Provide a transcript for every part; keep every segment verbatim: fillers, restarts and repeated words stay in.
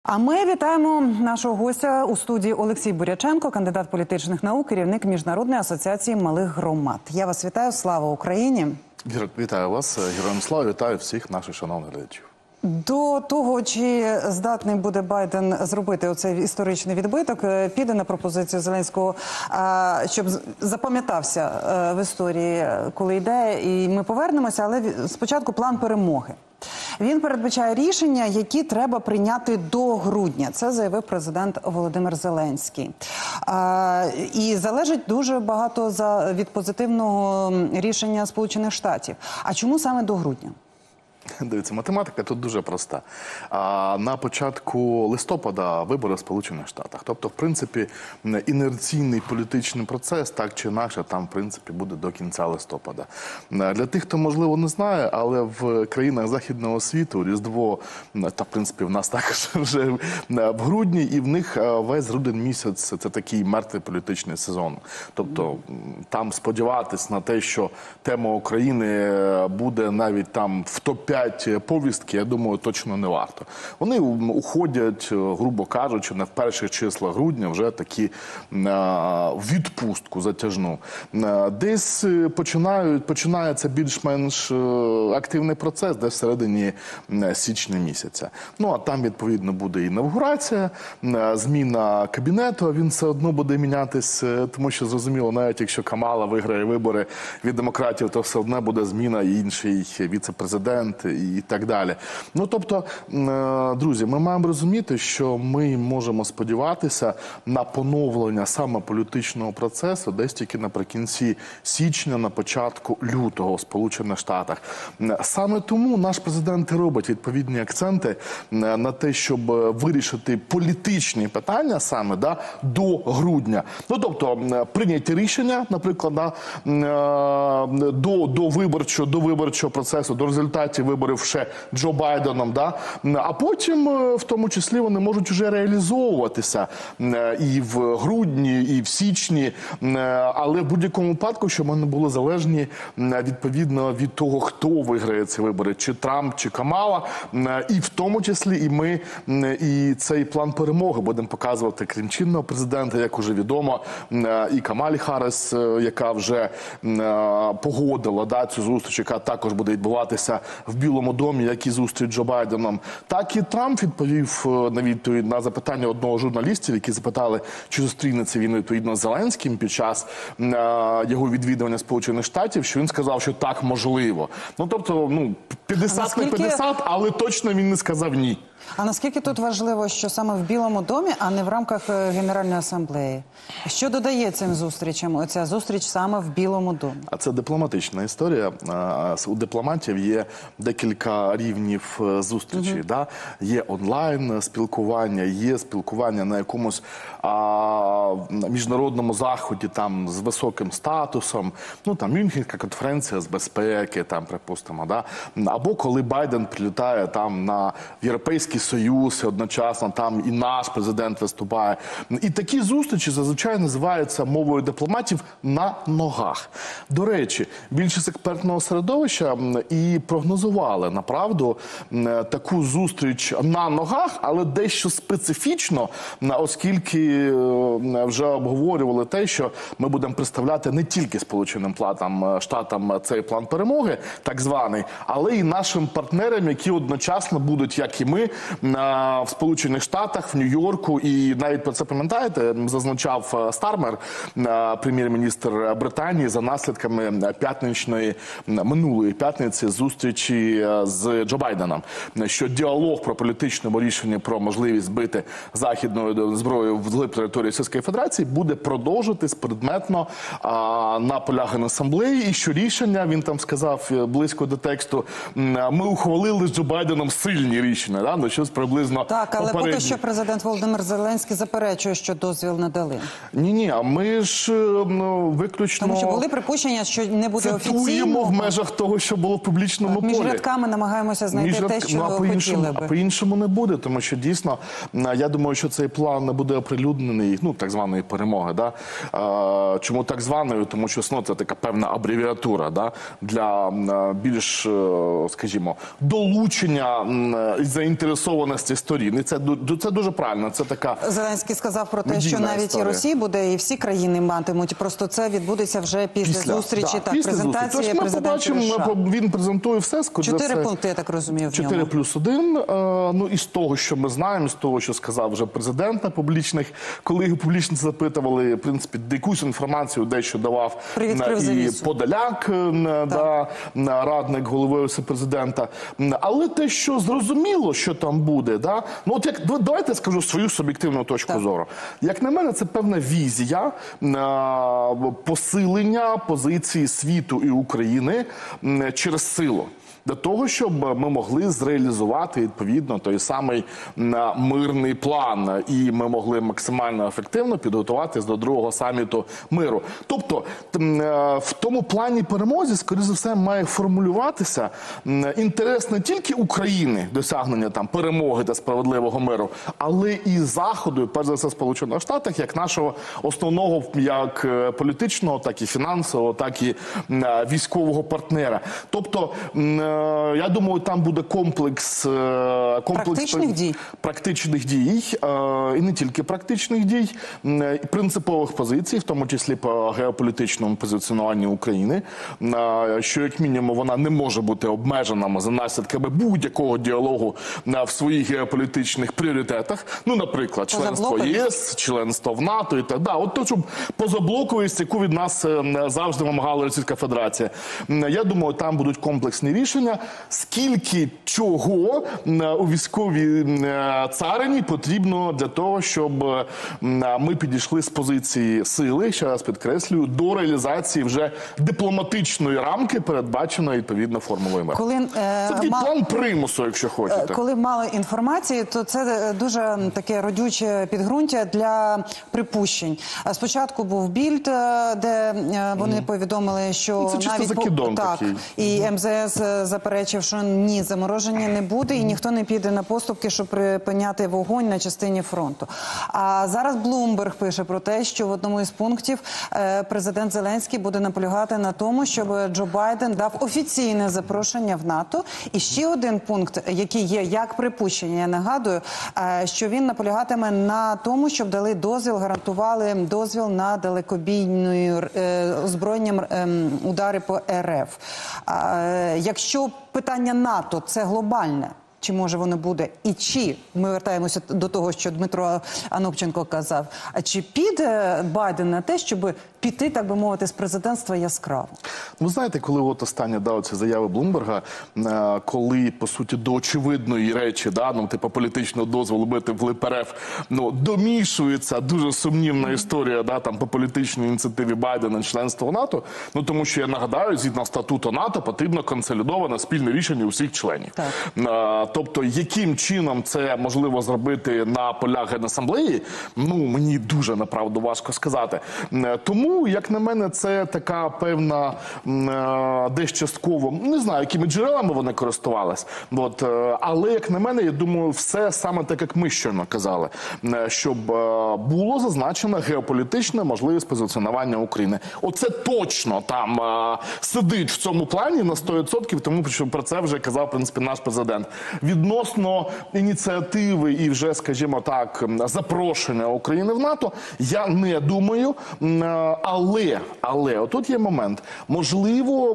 А ми вітаємо нашого гостя у студії. Олексій Буряченко, кандидат політичних наук, керівник Міжнародної асоціації малих громад. Я вас вітаю. Слава Україні! Вітаю вас, героям слава, вітаю всіх наших шановних глядачів. До того, чи здатний буде Байден зробити оцей історичний відбиток, піде на пропозицію Зеленського, щоб запам'ятався в історії, коли йде, і ми повернемося, але спочатку план перемоги. Він передбачає рішення, які треба прийняти до грудня. Це заявив президент Володимир Зеленський. І залежить дуже багато від позитивного рішення Сполучених Штатів. А чому саме до грудня? Дивіться, математика тут дуже проста. А на початку листопада вибори в Сполучених Штатах. Тобто, в принципі, інерційний політичний процес, так чи інакше, там, в принципі, буде до кінця листопада. Для тих, хто, можливо, не знає, але в країнах Західного світу Різдво, та, в принципі, в нас також вже в грудні, і в них весь грудень місяць – це такий мертвий політичний сезон. Тобто, там сподіватись на те, що тема України буде навіть там в топ п'ять повістки, я думаю, точно не варто. Вони уходять, грубо кажучи, на в перших числах грудня вже такі в відпустку затяжну. Десь починають, починається більш-менш активний процес, десь всередині січня місяця. Ну, а там, відповідно, буде інавгурація, зміна кабінету, він все одно буде мінятись, тому що, зрозуміло, навіть якщо Камала виграє вибори від демократів, то все одно буде зміна і інший віце-президент, і так далі. Ну, тобто, друзі, ми маємо розуміти, що ми можемо сподіватися на поновлення саме політичного процесу десь тільки наприкінці січня, на початку лютого в Сполучених Штатах. Саме тому наш президент і робить відповідні акценти на те, щоб вирішити політичні питання саме да, до грудня. Ну, тобто, прийняті рішення, наприклад, да, до, до, виборчого, до виборчого процесу, до результатів виборів ще Джо Байденом, да? А потім, в тому числі, вони можуть вже реалізовуватися і в грудні, і в січні, але в будь-якому випадку, щоб вони були залежні відповідно від того, хто виграє ці вибори, чи Трамп, чи Камала, і в тому числі і ми, і цей план перемоги будемо показувати, крім чинного президента, як уже відомо, і Камалі Харріс, яка вже погодила да, цю зустріч, яка також буде відбуватися в Білому домі, як і зустріч Джо Байденом. Так і Трамп відповів на відповідь на запитання одного з журналістів, які запитали, чи зустрінеться він відповідно з Зеленським під час е, його відвідування Сполучених Штатів, що він сказав, що так, можливо. Ну, тобто, ну, п'ятдесят на п'ятдесят, але точно він не сказав ні. А наскільки тут важливо, що саме в Білому домі, а не в рамках Генеральної асамблеї? Що додає цим зустрічам, оця зустріч саме в Білому домі? А це дипломатична історія. У дипломатів є декілька рівнів зустрічей. Угу. Да? Є онлайн спілкування, є спілкування на якомусь а, міжнародному заході там, з високим статусом, ну там Мюнхенська конференція з безпеки, там, припустимо, да? Або коли Байден прилітає там на Європейський Союз, одночасно там і наш президент виступає. І такі зустрічі зазвичай називаються мовою дипломатів на ногах. До речі, більшість експертного середовища і прогнозували, направду, таку зустріч на ногах, але дещо специфічно, оскільки вже обговорювали те, що ми будемо представляти не тільки Сполученим Штатам цей план перемоги, так званий, але і нашим партнерам, які одночасно будуть, як і ми, в Сполучених Штатах, в Нью-Йорку, і навіть про це пам'ятаєте, зазначав Стармер, прем'єр-міністр Британії, за наслідками п'ятничної, минулої п'ятниці зустрічі з Джо Байденом, що діалог про політичному рішенні про можливість збити західною зброєю вглиб території Російської Федерації буде продовжуватись предметно а, на полях Генасамблеї, і що рішення, він там сказав близько до тексту, ми ухвалили з Джо Байденом сильні рішення, да? Ну, щось приблизно так, але попередні. Поки що президент Володимир Зеленський заперечує, що дозвіл не дали. Ні-ні, а ми ж ну, виключно... Тому що були припущення, що не буде офіційно. Цитуємо в межах того, що було в публічному полі. Між рядками намагаємося знайти Між те, що ну, а хотіли би. А по-іншому не буде, тому що дійсно, я думаю, що цей план не буде оприлюднений, ну, так званої перемоги, да? А, чому так званою? Тому що ну, це така певна абревіатура, да? Для більш, скажімо, долучення і заінтересування заінтересованості сторін. І це, ду- це дуже правильно. Це така Зеленський сказав про те, медійна що навіть історія. і Росія буде, і всі країни матимуть. Просто це відбудеться вже після, зустрічі да, та після презентації зустрічі. Тож ми президентів побачимо, США. ми- він презентує все. скоріше за Чотири все. пункти, я так розумію, в Чотири ньому. плюс один. Е, ну, із того, що ми знаємо, з того, що сказав вже президент на публічних, коли його публічно запитували, в принципі, якусь інформацію дещо давав Привідкрив е, і завісу. Подоляк, е, да, е, радник голови Офісу президента. Але те, що зрозуміло, що там буде, да, ну от як давайте я скажу свою суб'єктивну точку Так. зору. Як на мене, це певна візія е, посилення позиції світу і України м, через силу. Для того, щоб ми могли зреалізувати, відповідно, той самий м, мирний план, і ми могли максимально ефективно підготуватись до другого саміту миру. Тобто, м, е, в тому плані перемозі, скоріше за все, має формулюватися м, інтерес не тільки України, досягнення там перемоги та справедливого миру, але і Заходу, і перш за все Сполучених Штатів, як нашого основного як е, політичного, так і фінансового, так і м, е, військового партнера. Тобто, м, е, я думаю, там буде комплекс, е, комплекс Практичних дій. практичних дій, е, і не тільки практичних дій, м, е, принципових позицій, в тому числі по геополітичному позиціонуванню України, е, що як мінімум вона не може бути обмежена за наслідками будь-якого діалогу е, в своїх геополітичних пріоритетах. Ну, наприклад, членство Позаблоковість. ЄС, членство в НАТО і так далі. От то, щоб позаблоковість, яку від нас е, завжди вимагала Російська Федерація. М, Я думаю, там будуть комплексні рішення. Скільки чого м, у військовій м, царині потрібно для того, щоб м, ми підійшли з позиції сили, ще раз підкреслюю, до реалізації вже дипломатичної рамки, передбаченої відповідно формулою миру. Коли, е, Це такий ма- план примусу, якщо хочете. Коли мало інформації, то це дуже таке родюче підґрунтя для припущень. А Спочатку був Більд, е, де е, вони повідомили, що Ну, це чисто навіть по- закидон так, такий. і ем зе ес заперечив, що ні, замороження не буде, і ніхто не піде на поступки, щоб припиняти вогонь на частині фронту. А зараз Блумберг пише про те, що в одному із пунктів е, президент Зеленський буде наполягати на тому, щоб Джо Байден дав офіційне запрошення в НАТО. І ще один пункт, який є як припущення, я нагадую, е, що він наполягатиме на тому, щоб дали дозвіл, гарантували дозвіл на далекобійною е, озброєнням е, удари по ер еф. Е, якщо питання НАТО – це глобальне, чи може воно буде, і чи, ми вертаємося до того, що Дмитро Анопченко казав, а чи піде Байден на те, щоб піти, так би мовити, з президентства яскраво? Ви знаєте, коли от останні да, оці заяви Блумберга, е, коли, по суті, до очевидної речі, да, ну, типу політичного дозволу бити в ЛП РФ, ну, домішується дуже сумнівна історія, да, там, по політичній ініціативі Байдена членства в НАТО, ну, тому що, я нагадаю, згідно статуту НАТО, потрібно консолідоване спільне рішення усіх членів. Так. Е, тобто, яким чином це можливо зробити на полях Генасамблеї, ну, мені дуже, направду, важко сказати. Е, тому Ну, як на мене, це така певна, м, е, десь частково, не знаю, якими джерелами вони користувались. От, е, але, як на мене, я думаю, все саме так, як ми щойно казали, е, щоб е, було зазначено геополітична можливість позиціонування України. Оце точно там е, сидить в цьому плані на сто відсотків, тому що про це вже казав, в принципі, наш президент. Відносно ініціативи і вже, скажімо так, запрошення України в НАТО, я не думаю. Е, Але, але, отут є момент. Можливо,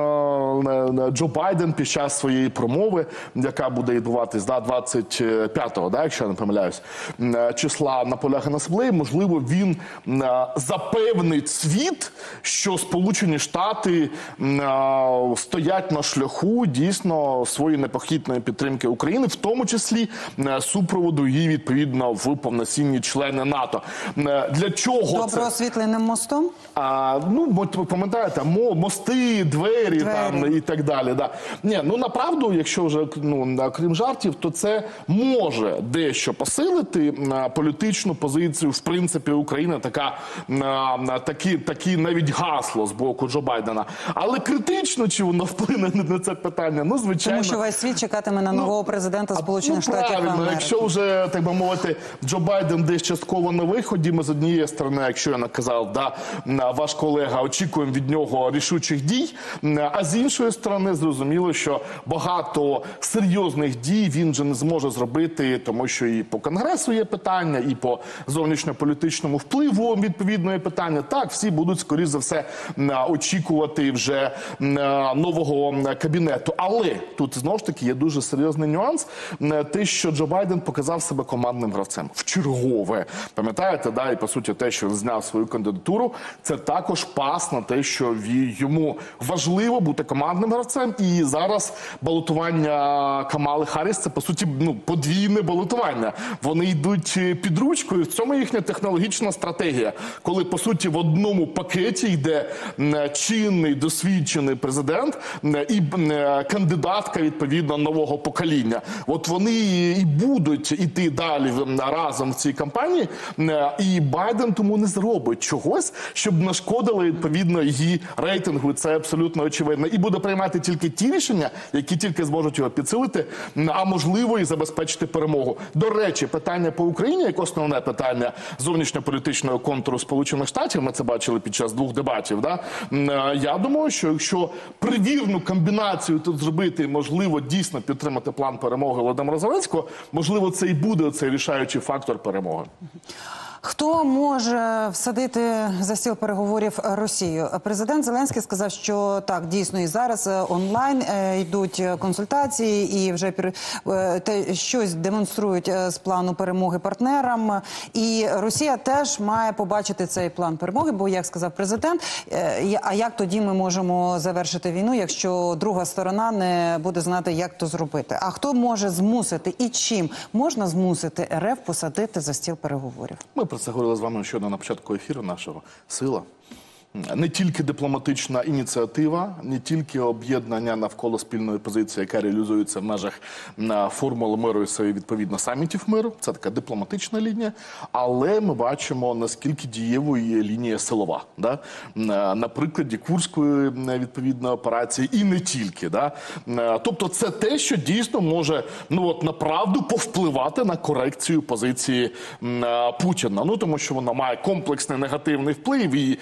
е, Джо Байден під час своєї промови, яка буде відбуватись да, двадцять п'ятого, да, якщо я не помиляюсь, е, числа на полях Генасамблеї, можливо, він е, запевнить світ, що Сполучені Штати е, стоять на шляху дійсно своєї непохитної підтримки України, в тому числі е, супроводу її, відповідно, в повноцінні члени НАТО. Е, Для чого це? Добре освітленим мостом? А, ну, ви пам'ятаєте, мо- мости, двері, Двері. там і так далі. Да. Ні, ну направду, якщо вже ну, крім жартів, то це може дещо посилити а, політичну позицію, в принципі, України. Така, а, такі, такі навіть гасло з боку Джо Байдена. Але критично, чи воно вплине на це питання? Ну, звичайно. Тому що весь світ чекатиме на Ну, нового президента Сполучених Ну, Штатів правильно, Америки. якщо вже, так би мовити, Джо Байден десь частково на виході, ми з однієї сторони, якщо я наказав, да, ваш колега, очікуємо від нього рішучих дій, а з іншої сторони, зрозуміло, що багато серйозних дій він вже не зможе зробити, тому що і по Конгресу є питання, і по зовнішньополітичному впливу відповідно є питання. Так, всі будуть, скоріш за все, очікувати вже нового кабінету. Але тут, знову ж таки, є дуже серйозний нюанс. Те, що Джо Байден показав себе командним гравцем. Вчергове. Пам'ятаєте, да, і по суті те, що він зняв свою кандидатуру, це також пас на те, що ві- йому важливо бути командним гравцем. І зараз балотування Камали Харріс – це, по суті, ну, подвійне балотування. Вони йдуть під ручкою. В цьому їхня технологічна стратегія. Коли, по суті, в одному пакеті йде м, чинний, досвідчений президент м, і м, кандидатка, відповідно, нового покоління. От вони і будуть іти далі м, разом в цій кампанії. М, І Байден тому не зробить чогось, щоб нашкодило, відповідно, її рейтингу. Це абсолютно очевидно. І буде приймати тільки ті рішення, які тільки зможуть його підсилити, м, а можливо і забезпечити перемогу. До речі, питання по Україні, як основне питання зовнішньополітичного контуру Сполучених Штатів, ми це бачили під час двох дебатів, да? М, я думаю, що якщо привірну комбінацію тут зробити, можливо, дійсно підтримати план перемоги Володимира Зеленського, можливо, це і буде цей рішаючий фактор перемоги. Хто може всадити за стіл переговорів Росію? Президент Зеленський сказав, що так, дійсно, і зараз онлайн е, йдуть консультації, і вже пер- е, те, щось демонструють е, з плану перемоги партнерам. І Росія теж має побачити цей план перемоги, бо, як сказав президент, е, я- а як тоді ми можемо завершити війну, якщо друга сторона не буде знати, як то зробити? А хто може змусити і чим можна змусити РФ посадити за стіл переговорів? Ми про це говорили з вами щойно на початку ефіру нашого. Сила. Не тільки дипломатична ініціатива, не тільки об'єднання навколо спільної позиції, яка реалізується в межах на формули миру і своїх, відповідно, самітів миру. Це така дипломатична лінія. Але ми бачимо, наскільки дієвою є лінія силова. Да? На, на прикладі Курської, відповідно, операції і не тільки. Да? Тобто це те, що дійсно може, ну, от, направду повпливати на корекцію позиції Путіна. Ну, тому що вона має комплексний негативний вплив і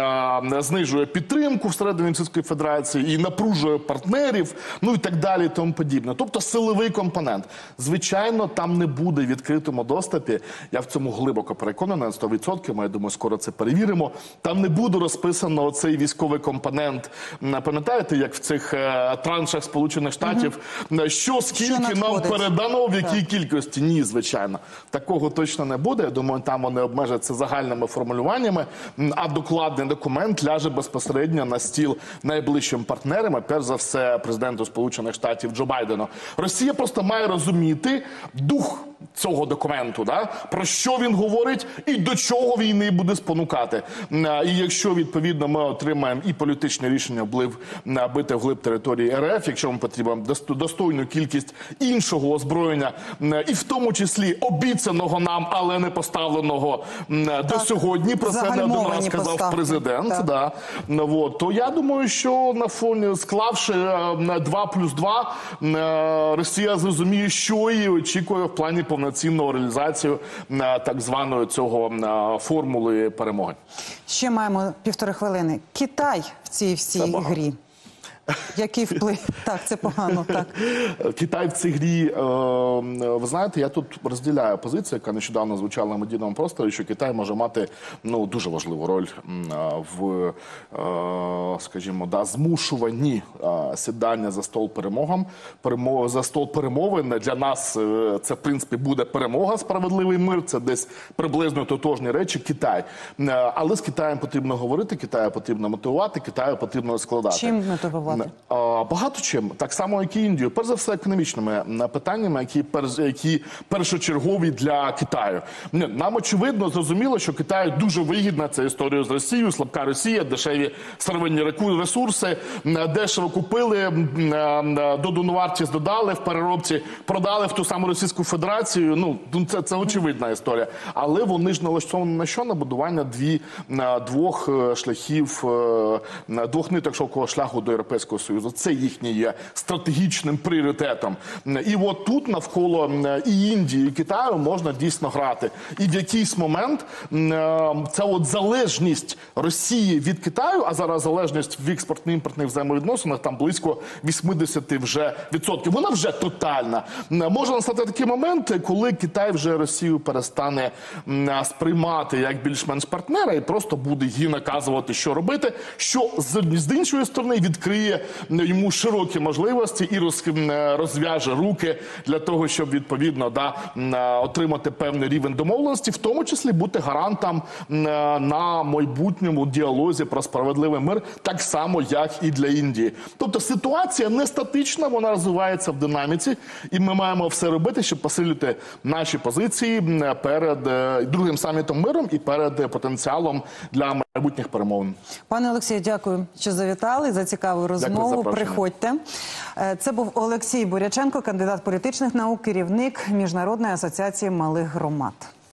знижує підтримку всередині Російської Федерації і напружує партнерів, ну і так далі, і тому подібне. Тобто силовий компонент. Звичайно, там не буде в відкритому доступі, я в цьому глибоко переконаний, на сто відсотків, я думаю, скоро це перевіримо, там не буде розписано оцей військовий компонент. Пам'ятаєте, як в цих е, траншах Сполучених Штатів, угу. що, скільки що нам передано, в якій кількості? Ні, звичайно. Такого точно не буде. Я думаю, там вони обмежаться загальними формулюваннями, а докладний документ ляже безпосередньо на стіл найближчим партнерам, а перш за все президенту Сполучених Штатів Джо Байдену. Росія просто має розуміти дух цього документу, да? Про що він говорить і до чого війни буде спонукати. І якщо, відповідно, ми отримаємо і політичне рішення вплив бити вглиб території РФ, якщо ми потрібно достойну кількість іншого озброєння, і в тому числі обіцяного нам, але не поставленого так, до сьогодні, про це не один раз сказав поставки. Президент, да. Вот. То я думаю, що на фоні, склавши два плюс два, Росія зрозуміє, що її очікує в плані повноцінного реалізацію так званої цього формули перемоги. Ще маємо півтори хвилини. Китай в цій всій грі. Який вплив? Так, це погано, так. Китай в цій грі, ви знаєте, я тут розділяю позицію, яка нещодавно звучала на медійному просторі, що Китай може мати, ну, дуже важливу роль в, скажімо, да, змушуванні сідання за стол перемогам, перемог, за стол перемовин. Для нас це, в принципі, буде перемога, справедливий мир, це десь приблизно тотожні речі. Китай. Але з Китаєм потрібно говорити, Китаю потрібно мотивувати, Китаю потрібно складати. Чим мотивувати? Багато чим. Так само, як і Індію. Перш за все, економічними питаннями, які, перш, які першочергові для Китаю. Нам, очевидно, зрозуміло, що Китаю дуже вигідна ця історія з Росією, слабка Росія, дешеві сировинні ресурси, дешево купили, додану вартість додали в переробці, продали в ту саму Російську Федерацію. Ну, це, це очевидна історія. Але вони ж налаштовані на що? На будування дві, двох шляхів, двох ниток шовкового шляху до Європейського Європейського Союзу. Це їхнє є стратегічним пріоритетом. І от тут навколо і Індії, і Китаю можна дійсно грати. І в якийсь момент ця от залежність Росії від Китаю, а зараз залежність в експортно-імпортних взаємовідносинах там близько вісімдесят вже відсотків. Вона вже тотальна. Може настати такий момент, коли Китай вже Росію перестане сприймати як більш-менш партнера і просто буде їй наказувати, що робити, що з іншої сторони відкриє йому широкі можливості і розв'яже руки для того, щоб відповідно да, отримати певний рівень домовленості, в тому числі бути гарантом на майбутньому діалозі про справедливий мир, так само, як і для Індії. Тобто ситуація не статична, вона розвивається в динаміці, і ми маємо все робити, щоб посилити наші позиції перед другим самітом миром і перед потенціалом для майбутніх перемовин. Пане Олексію, дякую, що завітали, за цікаву розмову. За Приходьте. Це був Олексій Буряченко, кандидат політичних наук, керівник Міжнародної асоціації малих громад.